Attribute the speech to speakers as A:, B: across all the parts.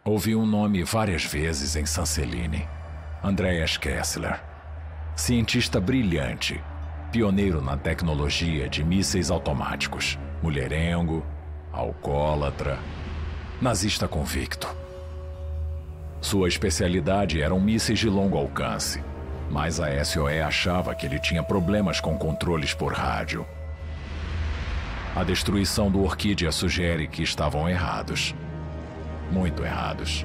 A: Ouvi um nome várias vezes em Sanseline. Andreas Kessler. Cientista brilhante, pioneiro na tecnologia de mísseis automáticos, mulherengo, alcoólatra, nazista convicto. Sua especialidade eram mísseis de longo alcance, mas a SOE achava que ele tinha problemas com controles por rádio. A destruição do Orquídea sugere que estavam errados. Muito errados.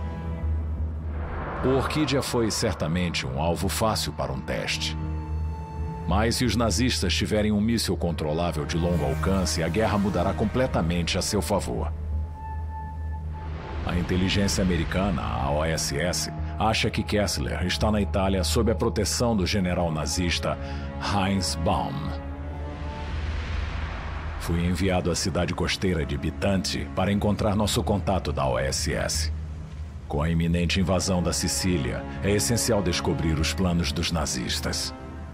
A: O Orquídea foi certamente um alvo fácil para um teste. Mas se os nazistas tiverem um míssil controlável de longo alcance, a guerra mudará completamente a seu favor. A inteligência americana, a OSS, acha que Kessler está na Itália sob a proteção do general nazista Heinz Baum. Fui enviado à cidade costeira de Bitanti para encontrar nosso contato da OSS. Com a iminente invasão da Sicília, é essencial descobrir os planos dos nazistas.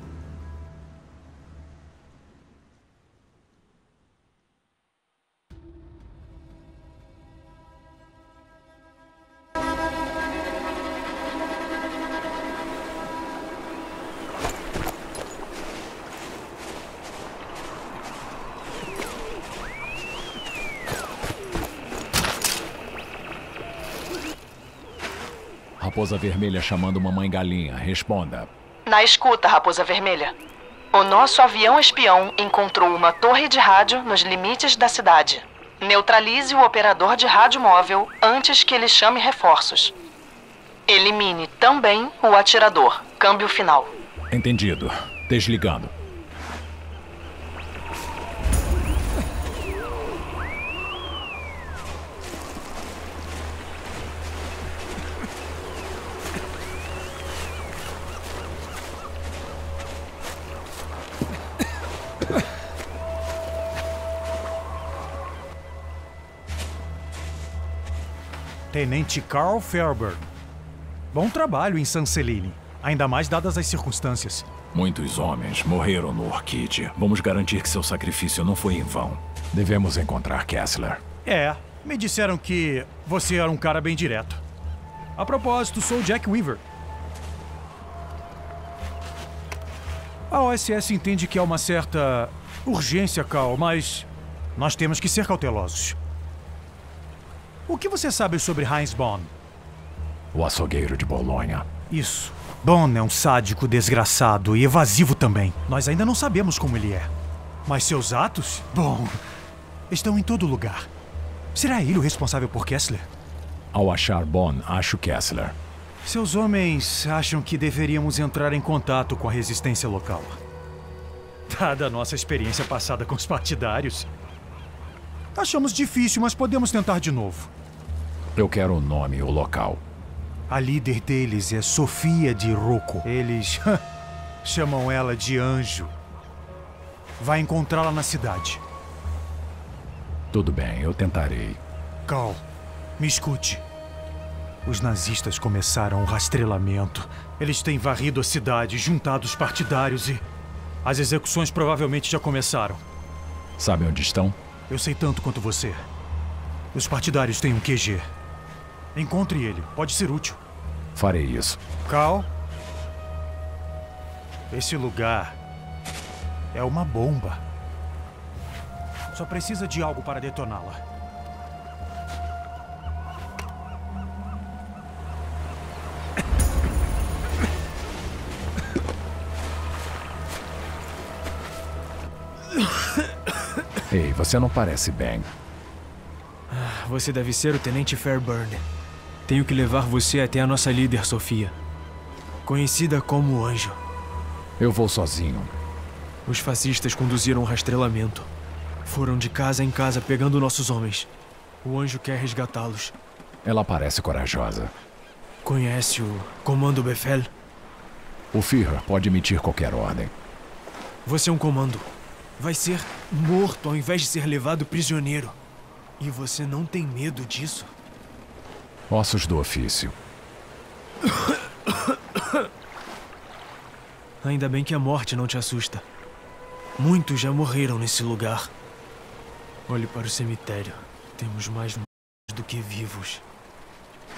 A: Raposa Vermelha chamando Mamãe Galinha. Responda.
B: Na escuta, Raposa Vermelha. O nosso avião espião encontrou uma torre de rádio nos limites da cidade. Neutralize o operador de rádio móvel antes que ele chame reforços. Elimine também o atirador. Câmbio final.
A: Entendido. Desligando.
C: Tenente Carl Fairburn. Bom trabalho em Sanseline, ainda mais dadas as circunstâncias.
A: Muitos homens morreram no Orquídea. Vamos garantir que seu sacrifício não foi em vão. Devemos encontrar Kessler.
C: Me disseram que você era um cara bem direto. A propósito, sou Jack Weaver. A OSS entende que há uma certa urgência, Carl, mas nós temos que ser cautelosos. O que você sabe sobre Heinz Baum?
A: O açougueiro de Bolonha.
C: Isso. Baum é um sádico desgraçado e evasivo também. Nós ainda não sabemos como ele é. Mas seus atos, bom, estão em todo lugar. Será ele o responsável por Kessler?
A: Ao achar Baum, acho Kessler.
C: Seus homens acham que deveríamos entrar em contato com a resistência local. Dada a nossa experiência passada com os partidários. Achamos difícil, mas podemos tentar de novo.
A: Eu quero o nome e o local.
C: A líder deles é Sofia de Rocco. Eles chamam ela de Anjo. Vai encontrá-la na cidade.
A: Tudo bem, eu tentarei.
C: Carl, me escute. Os nazistas começaram o rastrelamento. Eles têm varrido a cidade, juntado os partidários e... as execuções provavelmente já começaram.
A: Sabe onde estão?
C: Eu sei tanto quanto você. Os partidários têm um QG. Encontre ele. Pode ser útil.
A: Farei isso.
C: Carl, esse lugar é uma bomba. Só precisa de algo para detoná-la.
A: Ei, você não parece bem.
D: Você deve ser o Tenente Fairburn. Tenho que levar você até a nossa líder, Sofia. Conhecida como Anjo.
A: Eu vou sozinho.
D: Os fascistas conduziram um rastrelamento. Foram de casa em casa pegando nossos homens. O Anjo quer resgatá-los.
A: Ela parece corajosa.
D: Conhece o Comando Befehl?
A: O Führer pode emitir qualquer ordem.
D: Você é um comando. Vai ser morto ao invés de ser levado prisioneiro. E você não tem medo disso?
A: Ossos do ofício.
D: Ainda bem que a morte não te assusta. Muitos já morreram nesse lugar. Olhe para o cemitério. Temos mais mortos do que vivos.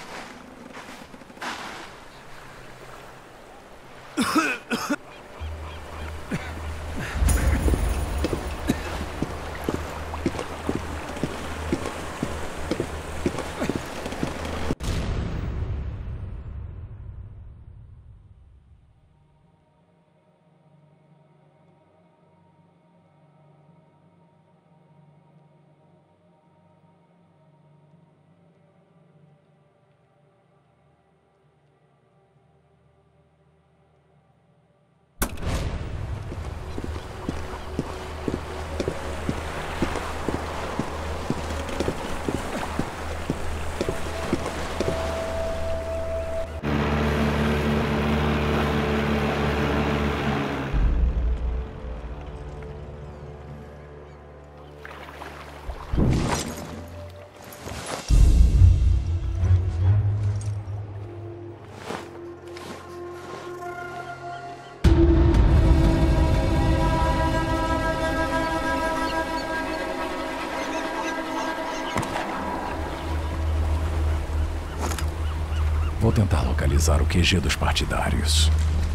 A: tentar localizar o QG dos partidários.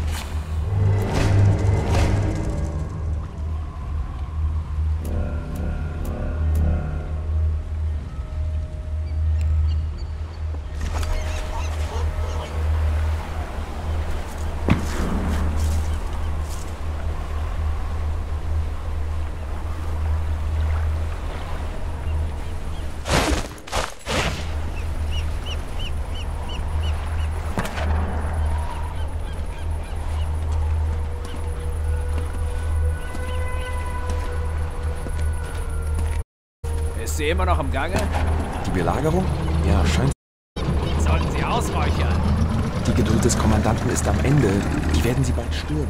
E: Ist sie immer noch im Gange?
F: Die Belagerung? Ja, scheint.
E: Sollten sie ausräuchern.
F: Die Geduld des Kommandanten ist am Ende. Die werden sie bald stürmen.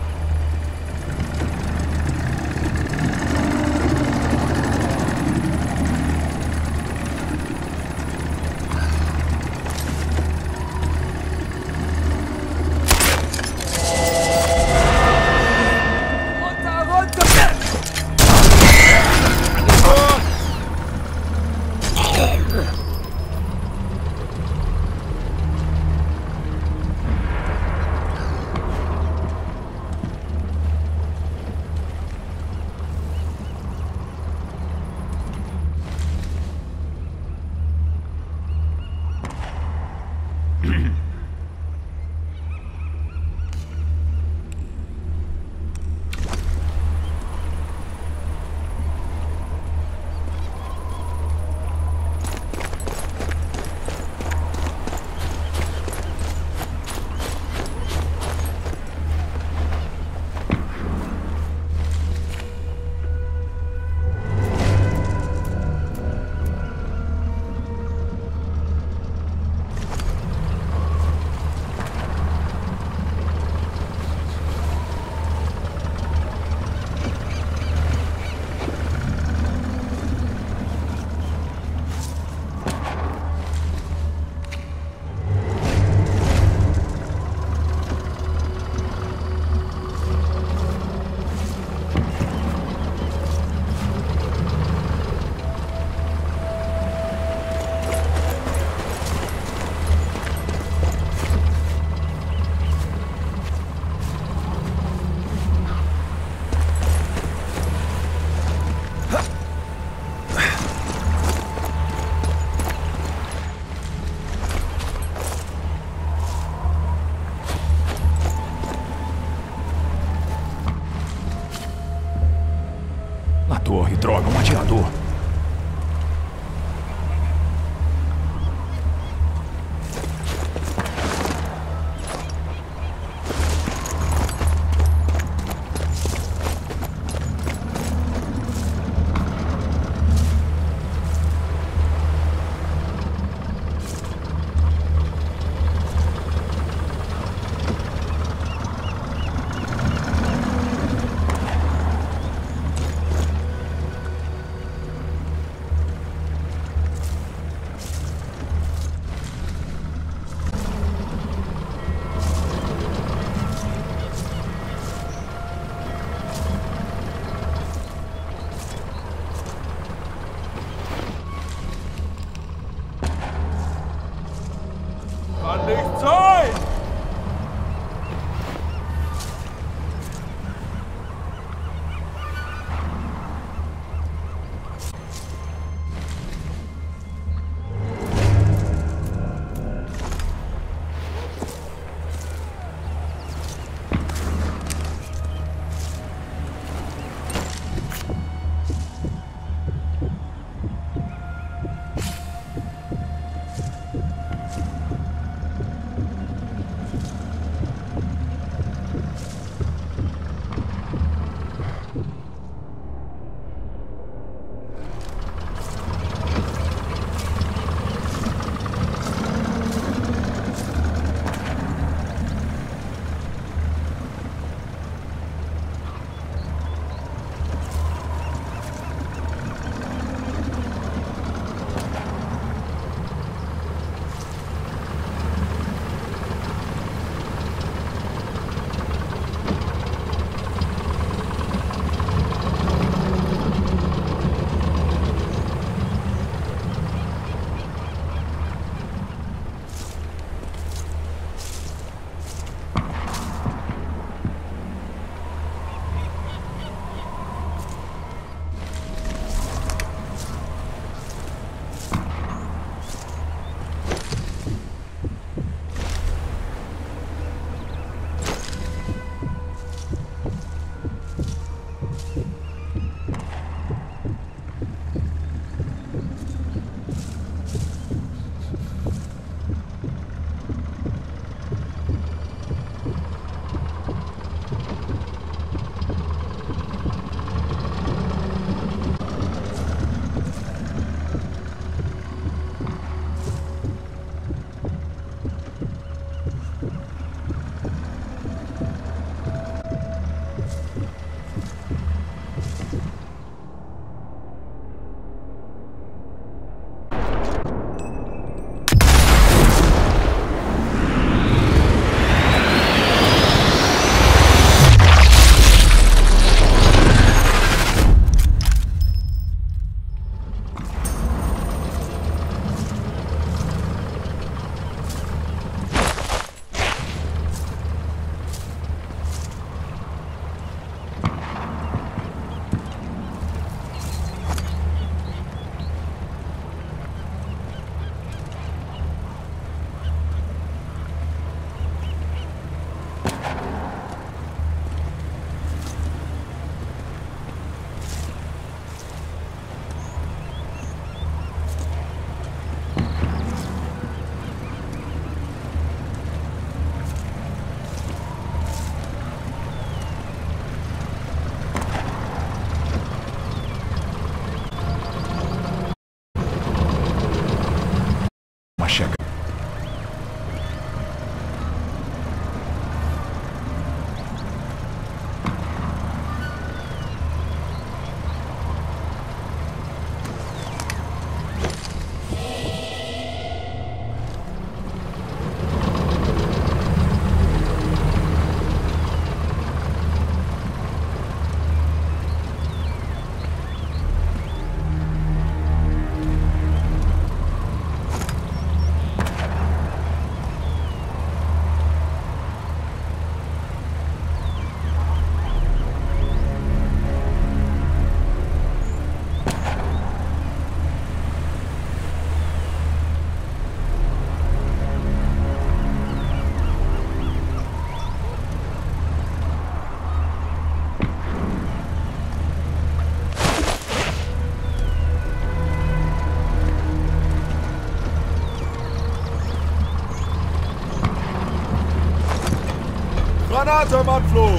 A: Na torre, droga, um atirador.
G: Granate im Anflug!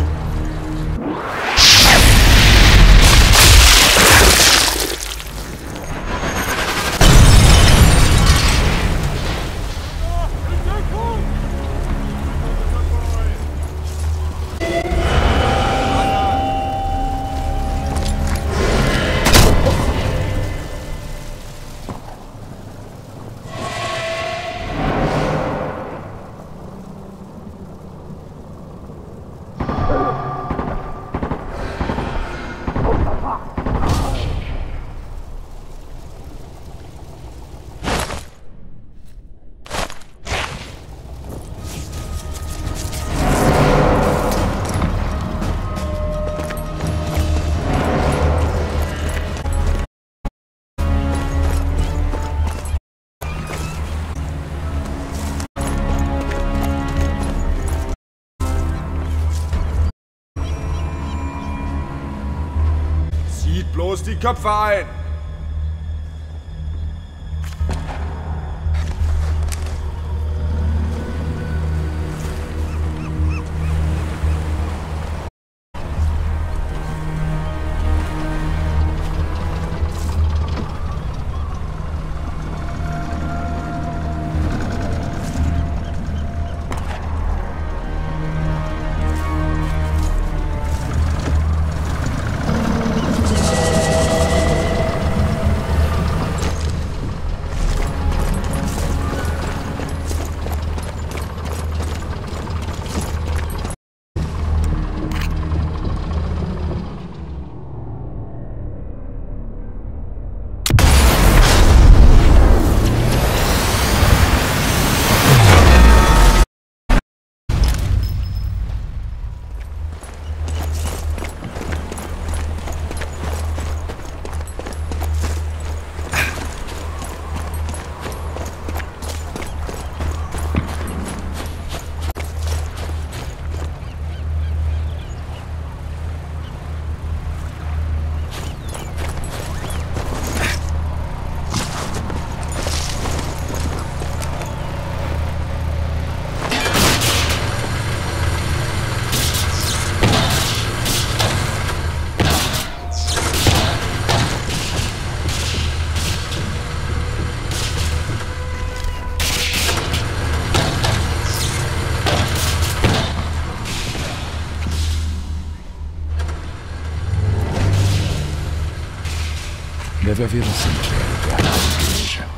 G: Bloß die Köpfe ein!
A: Deve haver um cemitério perto da igreja.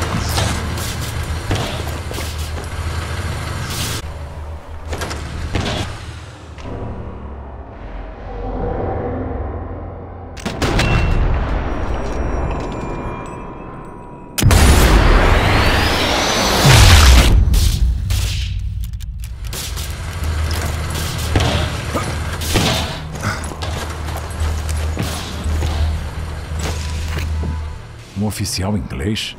A: Um oficial inglês?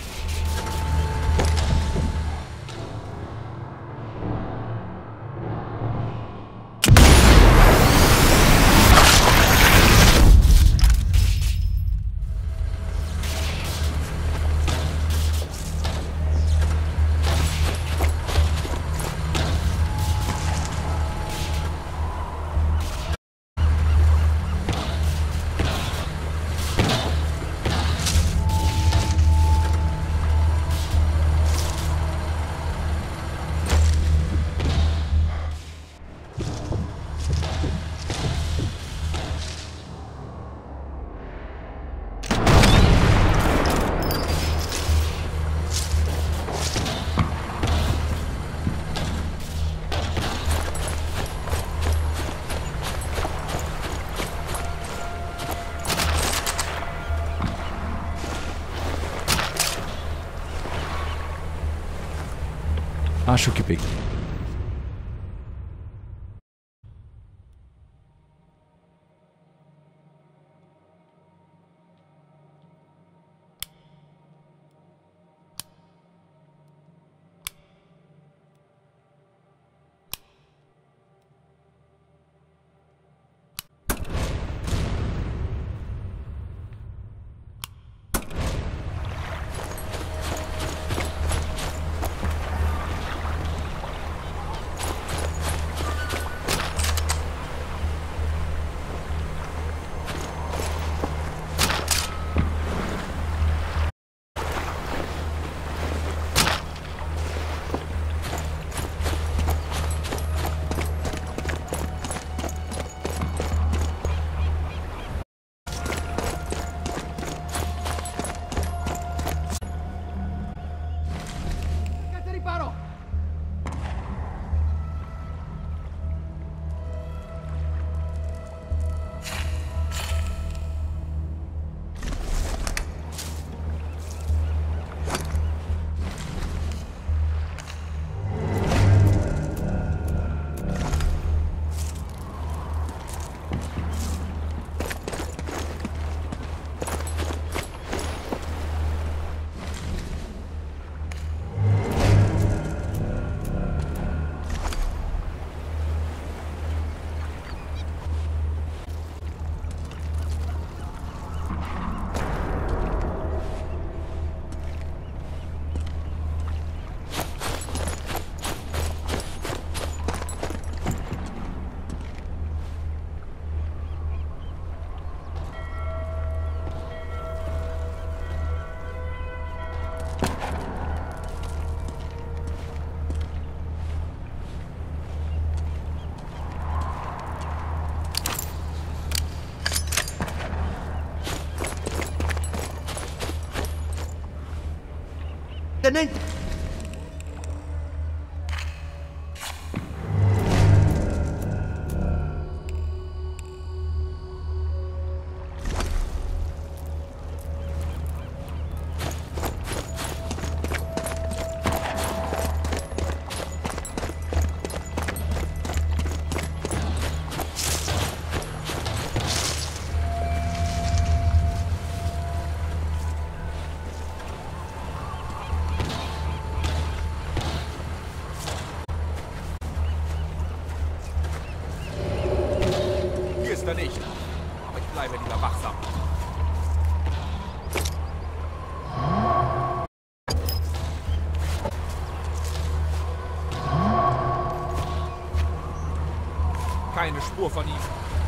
A: Acho que peguei.
H: Tenente!
G: Ist er nicht. Aber ich bleibe lieber wachsam. Keine Spur von ihm.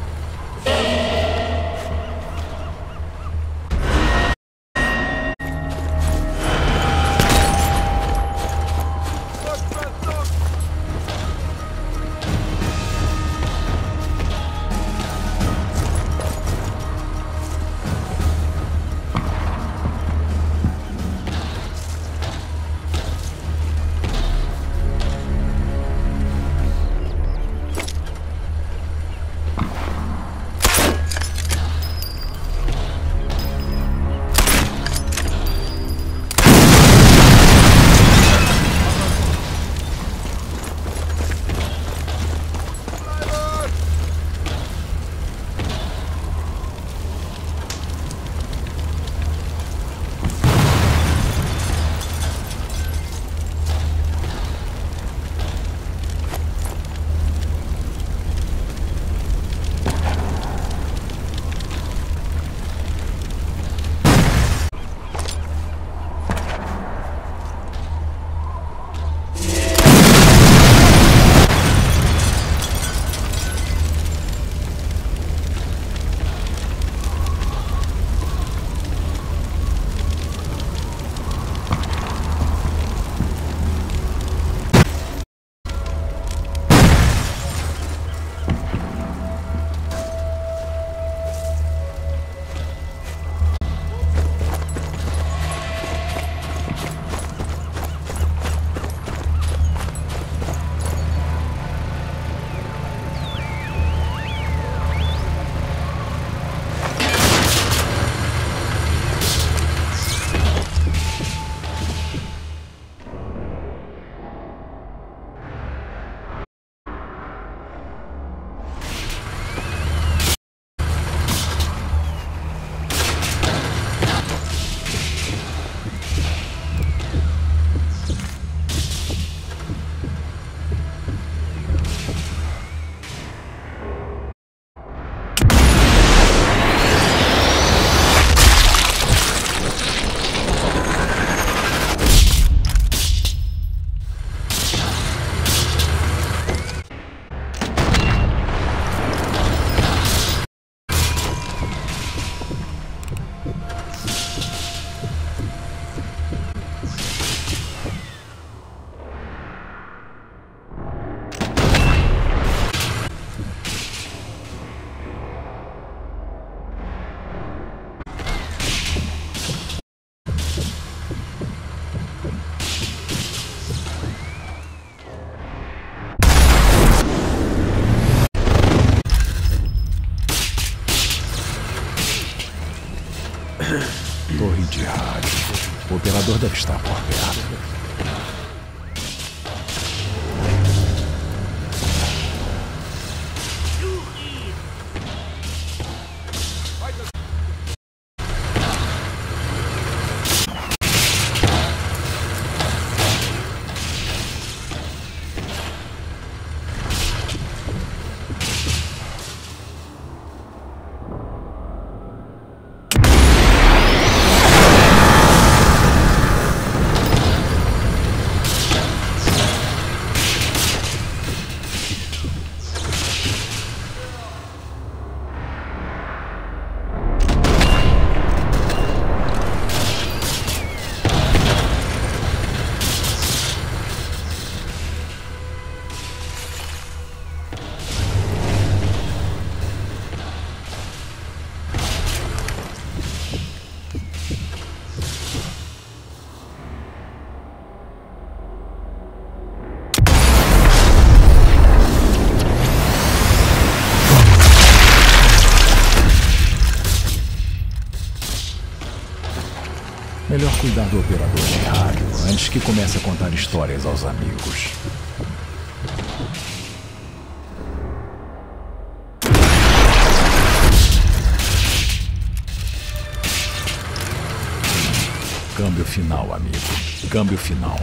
A: Torre de rádio. O operador deve estar por perto. Melhor cuidar do operador de rádio antes que comece a contar histórias aos amigos. Câmbio final, amigo. Câmbio final.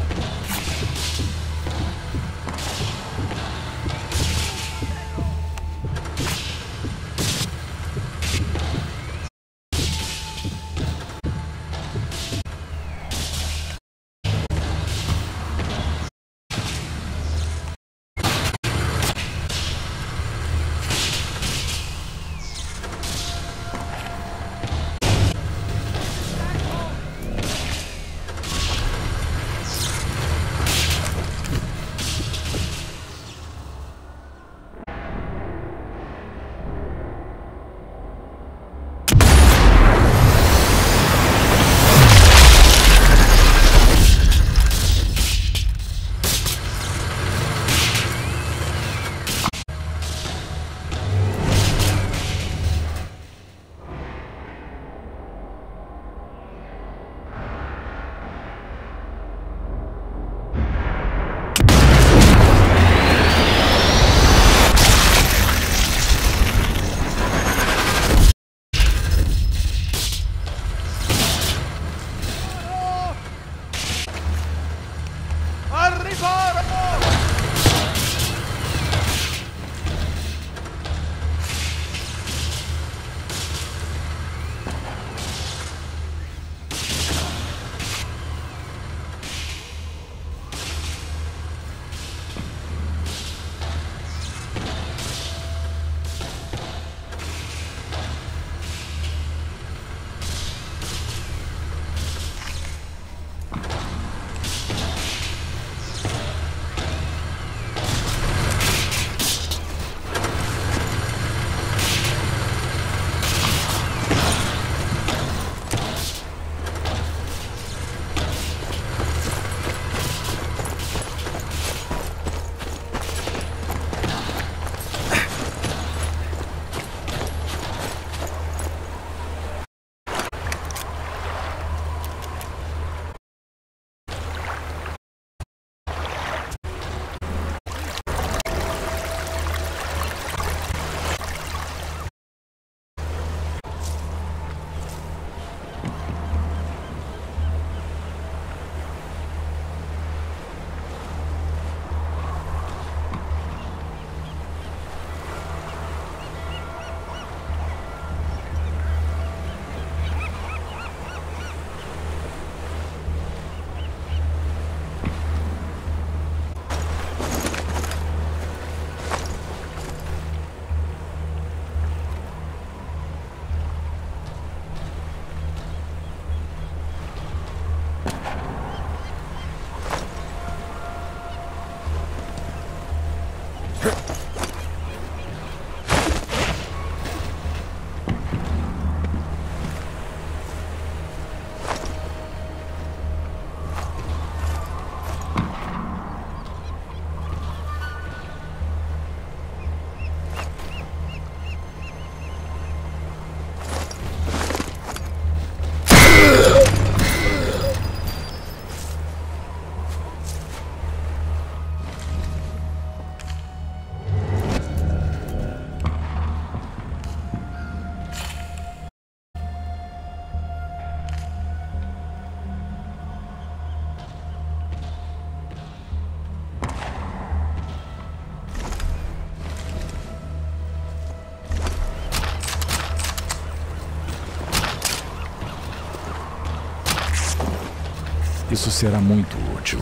A: Isso será muito útil.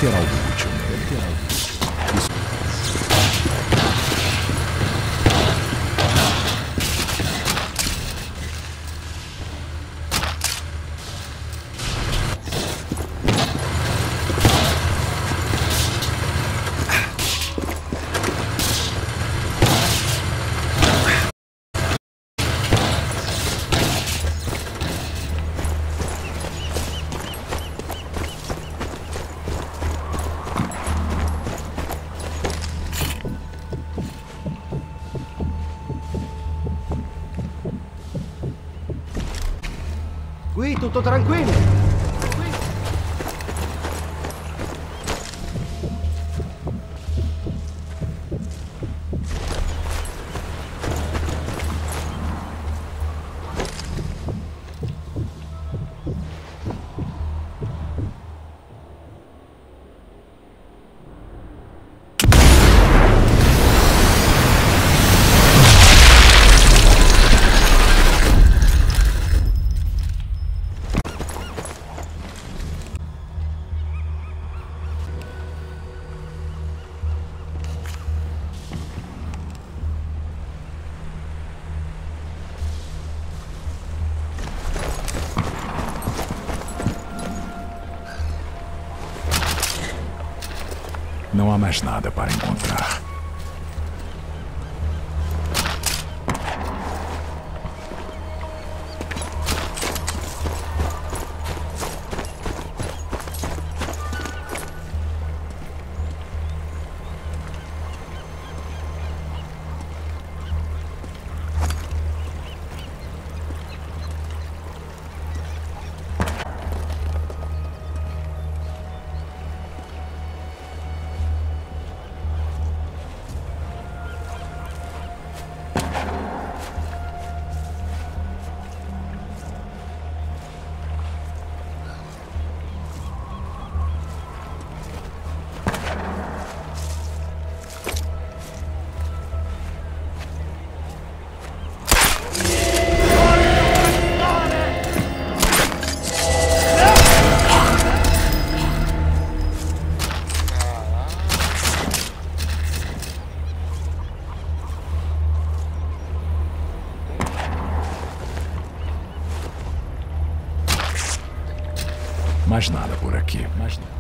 A: ter algo útil. Deve ter algo útil. Isso.
H: Qui tutto tranquillo.
A: Não há mais nada para encontrar. Mais nada por aqui. Mais nada.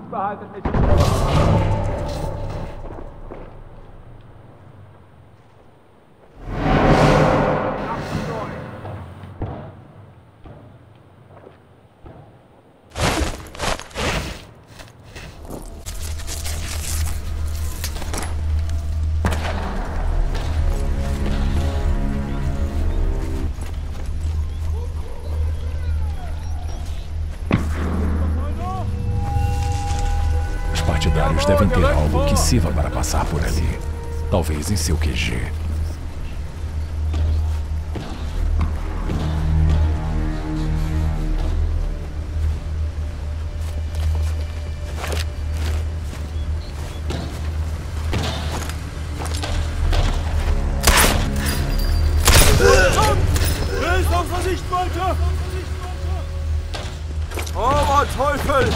G: behaltet mich im Ohr.
A: Os partidários devem ter algo que sirva para passar por ali. Talvez em seu QG.
G: Oh, Teufel!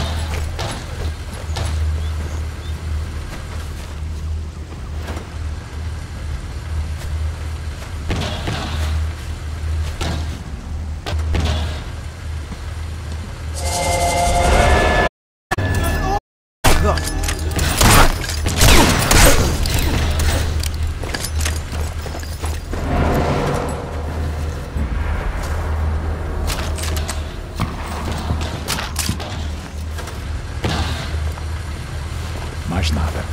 A: Mais nada.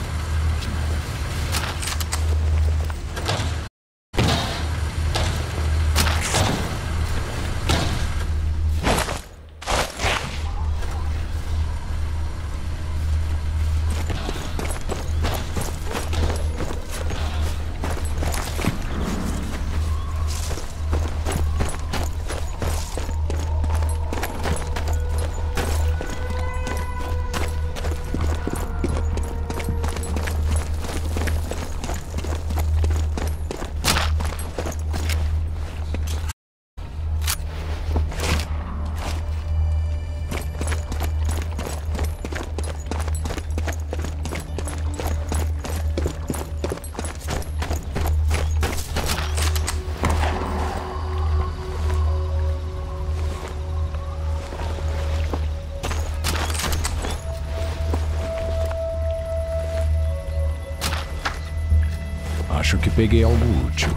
A: Acho que peguei algo útil.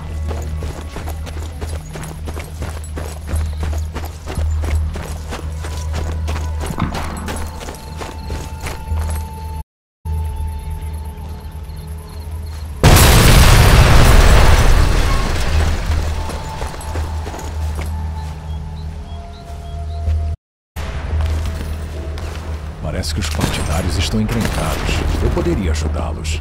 A: Parece que os partidários estão encrencados. Eu poderia ajudá-los.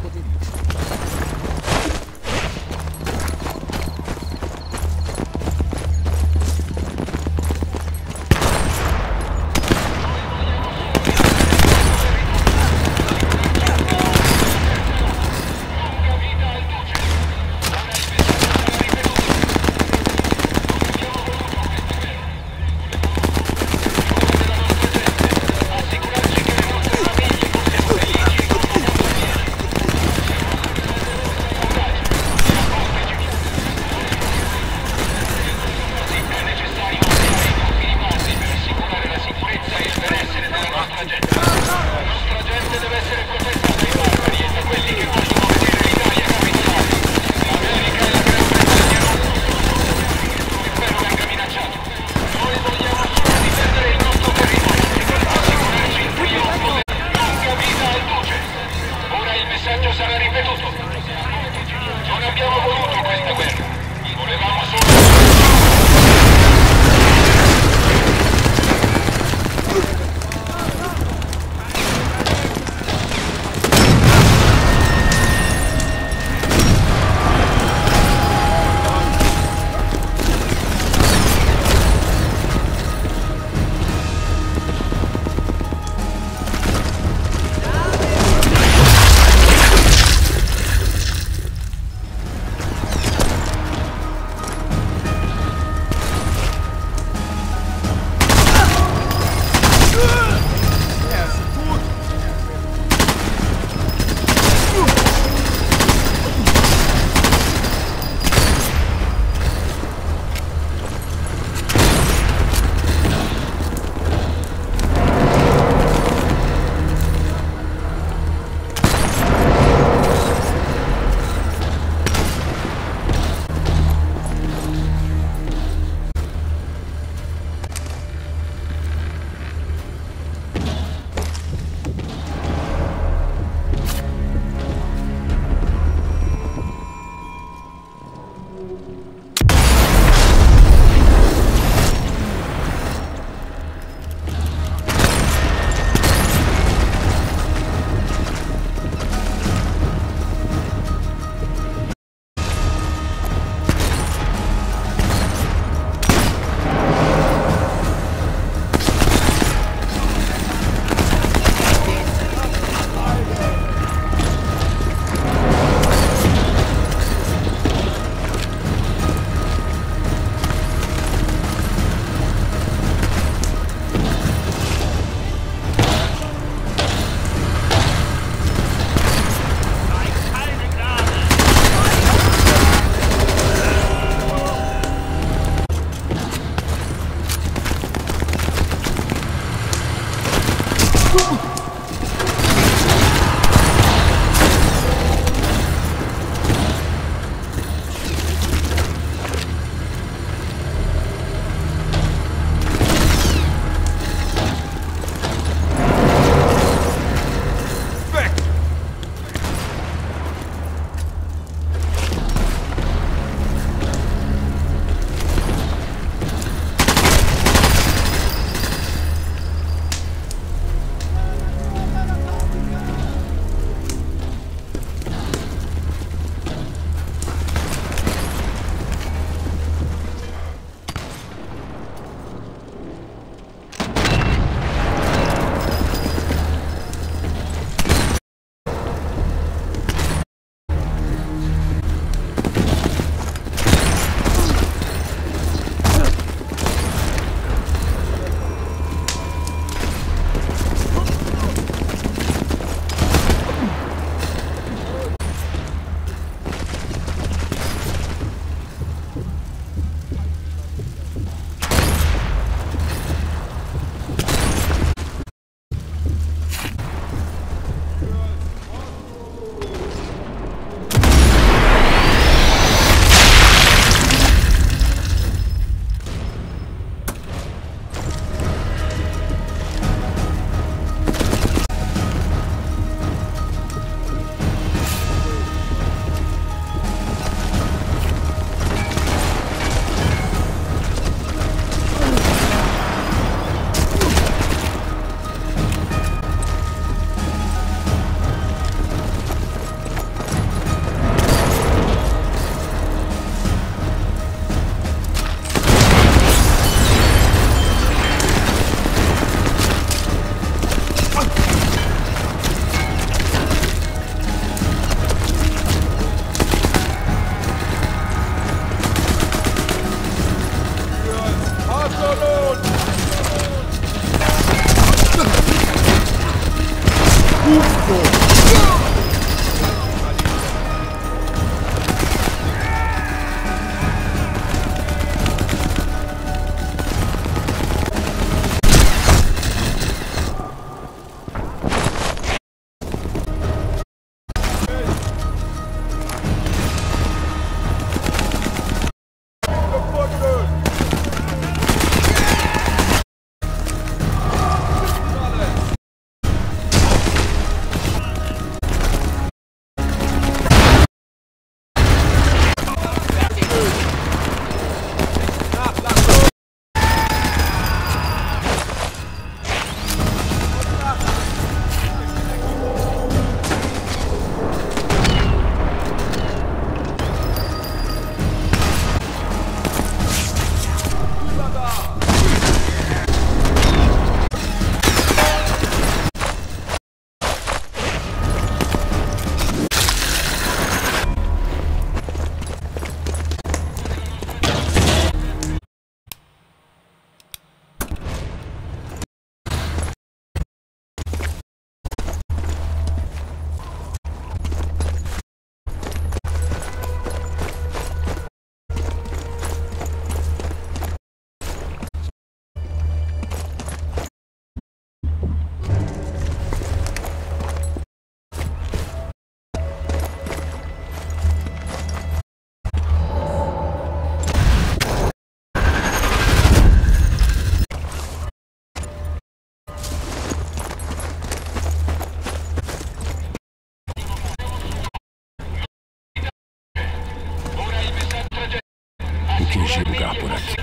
A: QG lugar por aqui.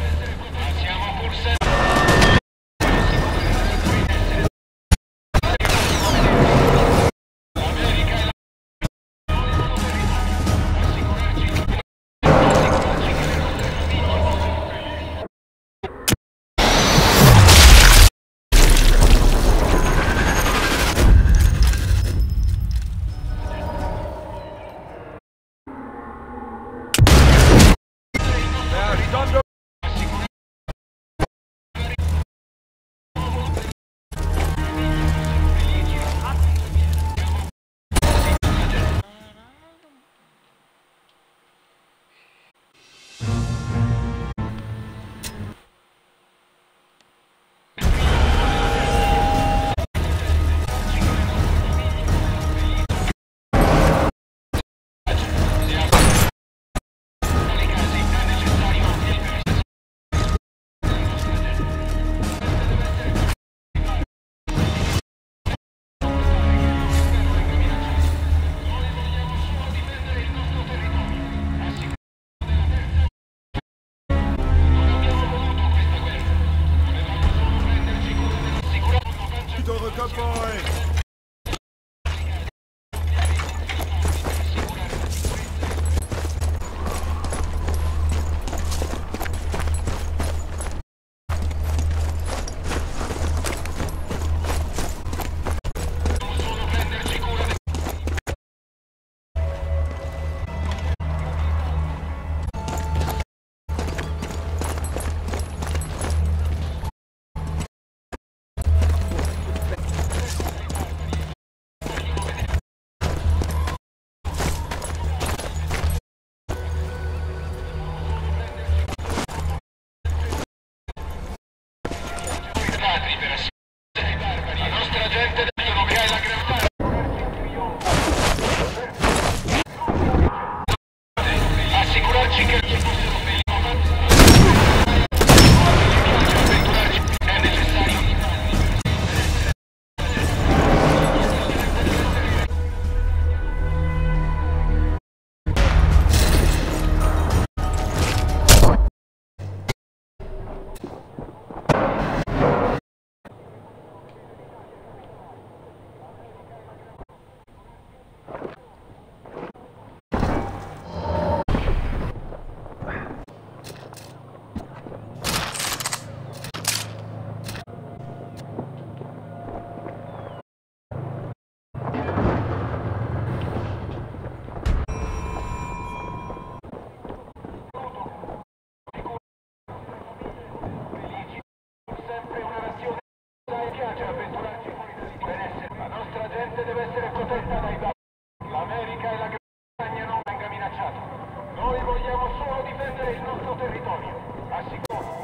H: L'America e la Gran Bretagna non venga minacciata. Noi vogliamo solo difendere il nostro territorio. Assicuro.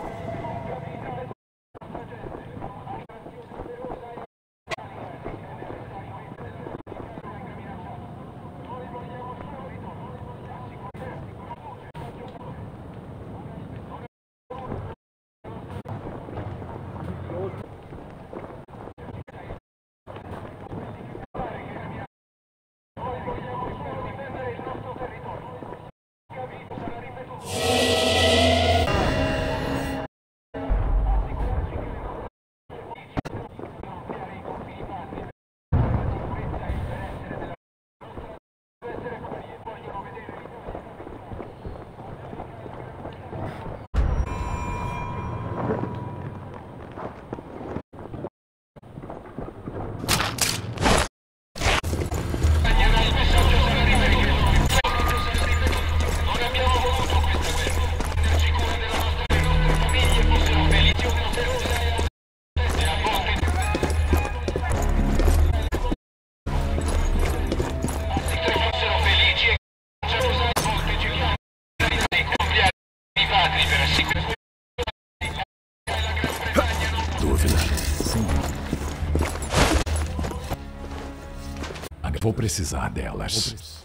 A: Dúvida. Sim. Vou precisar delas.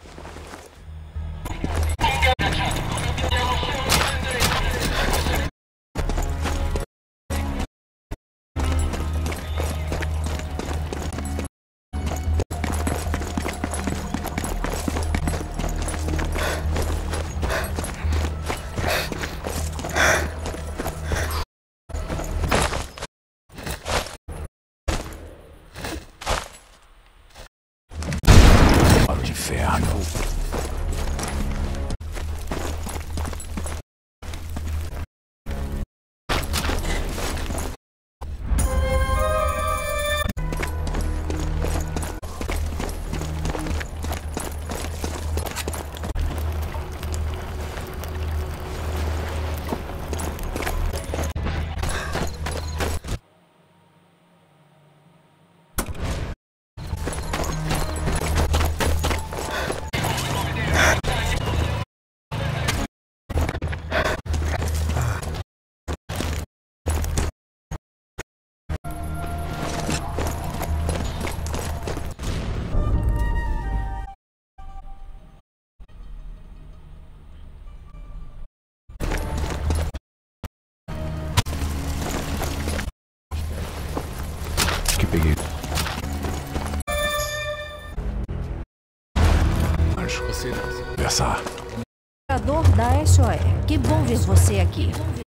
A: Inferno. Peguei. Anjo, você conversar.
I: Da SOE. Que bom ver você aqui.